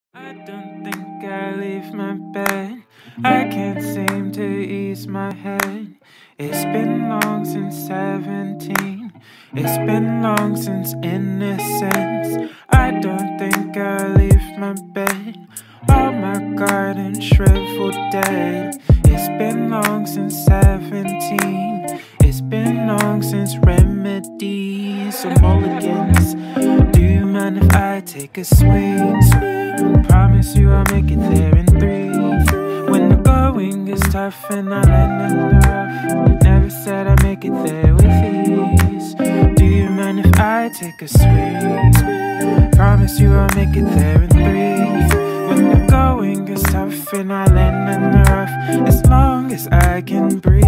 I don't think I leave my bed. I can't seem to ease my head. It's been long since 17. It's been long since innocence. I don't think I leave my bed. All my garden shriveled dead. It's been long since 17. It's been long since remedies or mulligans. Do you mind if I take a swing? Promise you I'll make it there in 3. When the going is tough and I land in the rough, never said I'd make it there with ease. Do you mind if I take a swing? Promise you I'll make it there in 3. When the going is tough and I land in the rough, as long as I can breathe.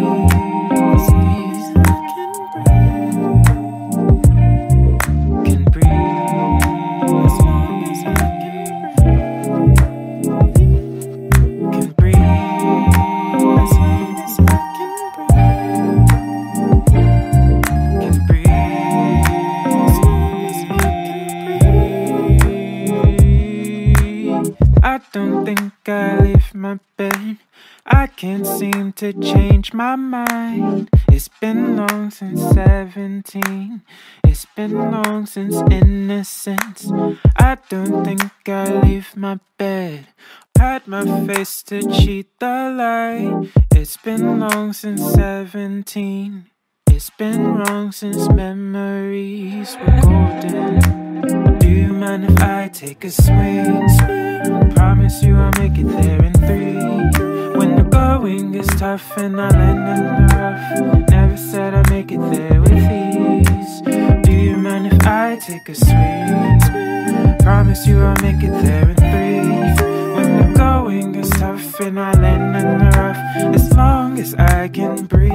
I don't think I leave my bed. I can't seem to change my mind. It's been long since 17. It's been long since innocence. I don't think I leave my bed. Had my face to cheat the light. It's been long since 17. It's been wrong since memories were golden. Do you mind if I take a swing? Promise you I'll make it there in 3. When the going is tough and I land in the rough, never said I'd make it there with ease. Do you mind if I take a swing? Promise you I'll make it there in 3. When the going is tough and I land in the rough, as long as I can breathe.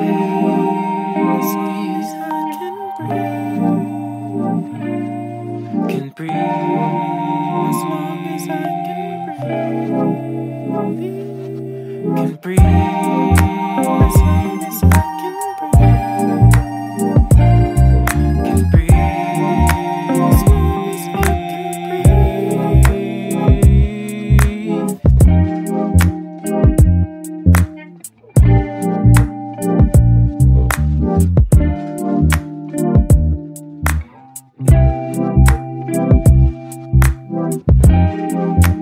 Can breathe. As long as I can breathe. As long as I can breathe. As long as I can breathe.